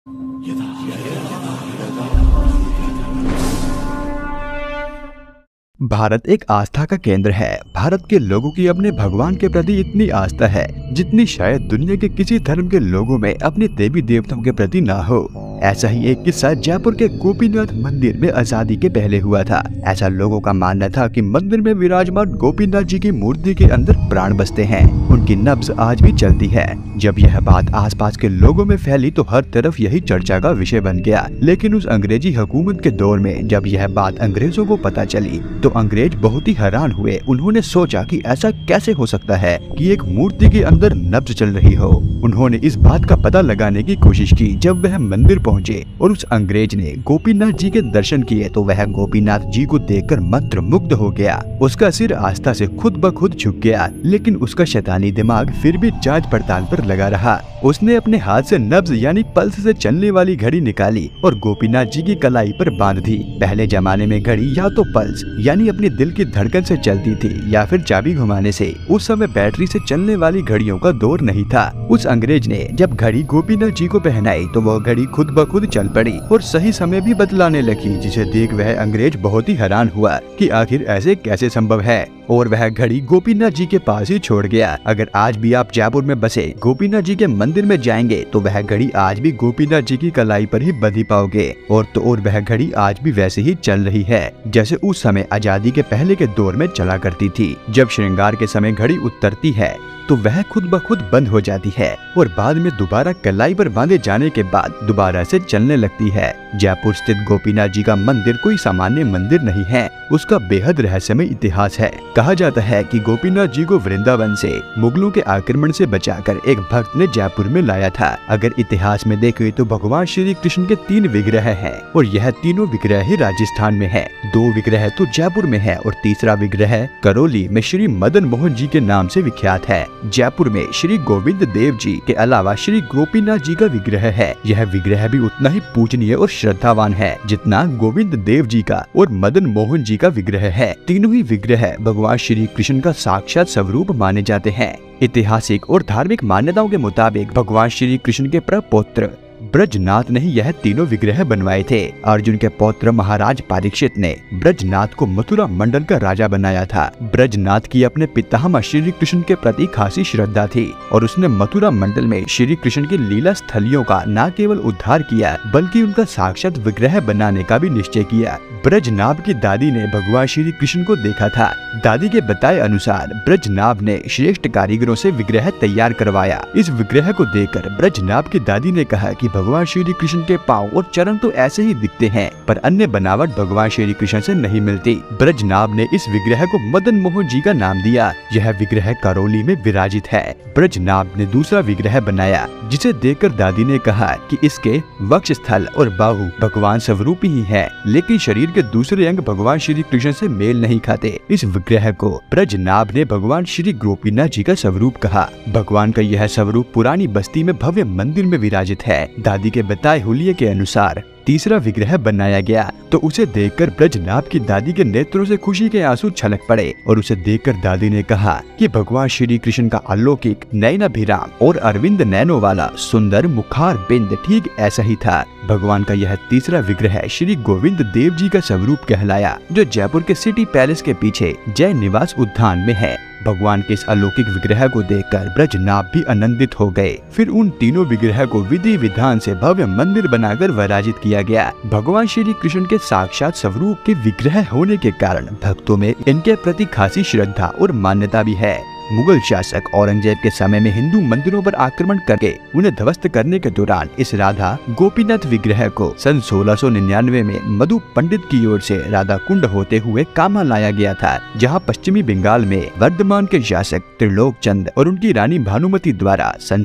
भारत एक आस्था का केंद्र है। भारत के लोगों की अपने भगवान के प्रति इतनी आस्था है जितनी शायद दुनिया के किसी धर्म के लोगों में अपने देवी देवताओं के प्रति ना हो। ऐसा ही एक किस्सा जयपुर के गोपीनाथ मंदिर में आजादी के पहले हुआ था। ऐसा लोगों का मानना था कि मंदिर में विराजमान गोपीनाथ जी की मूर्ति के अंदर प्राण बसते हैं, उनकी नब्ज आज भी चलती है। जब यह बात आसपास के लोगों में फैली तो हर तरफ यही चर्चा का विषय बन गया। लेकिन उस अंग्रेजी हुकूमत के दौर में जब यह बात अंग्रेजों को पता चली तो अंग्रेज बहुत ही हैरान हुए। उन्होंने सोचा कि ऐसा कैसे हो सकता है कि एक मूर्ति के अंदर नब्ज चल रही हो। उन्होंने इस बात का पता लगाने की कोशिश की। जब वह मंदिर पहुंचे और उस अंग्रेज ने गोपीनाथ जी के दर्शन किए तो वह गोपीनाथ जी को देखकर मंत्रमुग्ध हो गया। उसका सिर आस्था से खुद ब खुद झुक गया, लेकिन उसका शैतानी दिमाग फिर भी जांच पड़ताल पर लगा रहा। उसने अपने हाथ से नब्ज यानी पल्स से चलने वाली घड़ी निकाली और गोपीनाथ जी की कलाई पर बांध दी। पहले जमाने में घड़ी या तो पल्स यानी अपने दिल की धड़कन से चलती थी या फिर चाबी घुमाने से। उस समय बैटरी से चलने वाली घड़ियों का दौर नहीं था। उस अंग्रेज ने जब घड़ी गोपीनाथ जी को पहनाई तो वह घड़ी खुद ब खुद चल पड़ी और सही समय भी बतलाने लगी, जिसे देख वह अंग्रेज बहुत ही हैरान हुआ कि आखिर ऐसे कैसे संभव है, और वह घड़ी गोपीनाथ जी के पास ही छोड़ गया। अगर आज भी आप जयपुर में बसे गोपीनाथ जी के मंदिर में जाएंगे तो वह घड़ी आज भी गोपीनाथ जी की कलाई पर ही बंधी पाओगे, और वह घड़ी आज भी वैसे ही चल रही है जैसे उस समय आजादी के पहले के दौर में चला करती थी। जब श्रृंगार के समय घड़ी उतरती है तो वह खुद ब खुद बंद हो जाती है और बाद में दोबारा कलाई पर बांधे जाने के बाद दोबारा से चलने लगती है। जयपुर स्थित गोपीनाथ जी का मंदिर कोई सामान्य मंदिर नहीं है, उसका बेहद रहस्यमय इतिहास है। कहा जाता है कि गोपीनाथ जी को वृंदावन से मुगलों के आक्रमण से बचाकर एक भक्त ने जयपुर में लाया था। अगर इतिहास में देखें तो भगवान श्री कृष्ण के 3 विग्रह हैं और यह तीनों विग्रह ही राजस्थान में है। 2 विग्रह तो जयपुर में है और तीसरा विग्रह करौली में श्री मदन मोहन जी के नाम से विख्यात है। जयपुर में श्री गोविंद देव जी के अलावा श्री गोपीनाथ जी का विग्रह है। यह विग्रह भी उतना ही पूजनीय और श्रद्धावान है जितना गोविंद देव जी का और मदन मोहन जी का विग्रह है। तीनों ही विग्रह भगवान श्री कृष्ण का साक्षात स्वरूप माने जाते हैं। ऐतिहासिक और धार्मिक मान्यताओं के मुताबिक भगवान श्री कृष्ण के प्रपौत्र ब्रजनाथ ने ही यह तीनों विग्रह बनवाए थे। अर्जुन के पौत्र महाराज परीक्षित ने ब्रजनाथ को मथुरा मंडल का राजा बनाया था। ब्रजनाथ की अपने पितामह श्री कृष्ण के प्रति खासी श्रद्धा थी और उसने मथुरा मंडल में श्री कृष्ण की लीला स्थलियों का न केवल उद्धार किया बल्कि उनका साक्षात विग्रह बनाने का भी निश्चय किया। ब्रजनाभ की दादी ने भगवान श्री कृष्ण को देखा था। दादी के बताए अनुसार ब्रजनाभ ने श्रेष्ठ कारीगरों से विग्रह तैयार करवाया। इस विग्रह को देखकर ब्रजनाभ की दादी ने कहा कि भगवान श्री कृष्ण के पांव और चरण तो ऐसे ही दिखते हैं पर अन्य बनावट भगवान श्री कृष्ण से नहीं मिलती। ब्रजनाभ ने इस विग्रह को मदन मोहन जी का नाम दिया। यह विग्रह करौली में विराजित है। ब्रजनाभ ने दूसरा विग्रह बनाया जिसे देखकर दादी ने कहा कि इसके वक्ष स्थल और बाहु भगवान स्वरूप ही है, लेकिन शरीर के दूसरे अंग भगवान श्री कृष्ण से मेल नहीं खाते। इस विग्रह को ब्रजनाभ ने भगवान श्री गोपीनाथ जी का स्वरूप कहा। भगवान का यह स्वरूप पुरानी बस्ती में भव्य मंदिर में विराजित है। दादी के बताए हुलिये के अनुसार तीसरा विग्रह बनाया गया तो उसे देखकर ब्रजनाभ की दादी के नेत्रों से खुशी के आंसू छलक पड़े और उसे देखकर दादी ने कहा कि भगवान श्री कृष्ण का अलौकिक नयनाभिराम और अरविंद नैनों वाला सुंदर मुखार बिंद ठीक ऐसा ही था। भगवान का यह तीसरा विग्रह श्री गोविंद देव जी का स्वरूप कहलाया, जो जयपुर के सिटी पैलेस के पीछे जय निवास उद्यान में है। भगवान के इस अलौकिक विग्रह को देखकर ब्रजनाभ भी आनंदित हो गए। फिर उन तीनों विग्रह को विधि विधान से भव्य मंदिर बनाकर विराजित किया गया। भगवान श्री कृष्ण के साक्षात स्वरूप के विग्रह होने के कारण भक्तों में इनके प्रति खासी श्रद्धा और मान्यता भी है। मुगल शासक औरंगजेब के समय में हिंदू मंदिरों पर आक्रमण करके उन्हें ध्वस्त करने के दौरान इस राधा गोपीनाथ विग्रह को सन 1699 में मधु पंडित की ओर से राधा कुंड होते हुए कामा लाया गया था, जहां पश्चिमी बंगाल में वर्धमान के शासक त्रिलोक चंद और उनकी रानी भानुमति द्वारा सन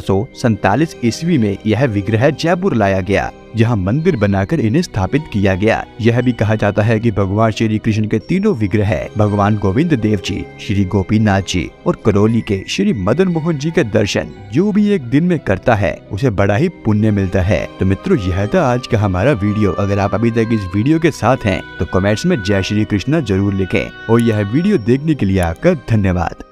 1747 ईस्वी में यह विग्रह जयपुर लाया गया, जहां मंदिर बनाकर इन्हें स्थापित किया गया। यह भी कहा जाता है कि भगवान श्री कृष्ण के तीनों विग्रह भगवान गोविंद देव जी, श्री गोपीनाथ जी और करौली के श्री मदन मोहन जी के दर्शन जो भी एक दिन में करता है उसे बड़ा ही पुण्य मिलता है। तो मित्रों, यह था आज का हमारा वीडियो। अगर आप अभी तक इस वीडियो के साथ हैं तो कमेंट्स में जय श्री कृष्ण जरूर लिखें और यह वीडियो देखने के लिए आपका धन्यवाद।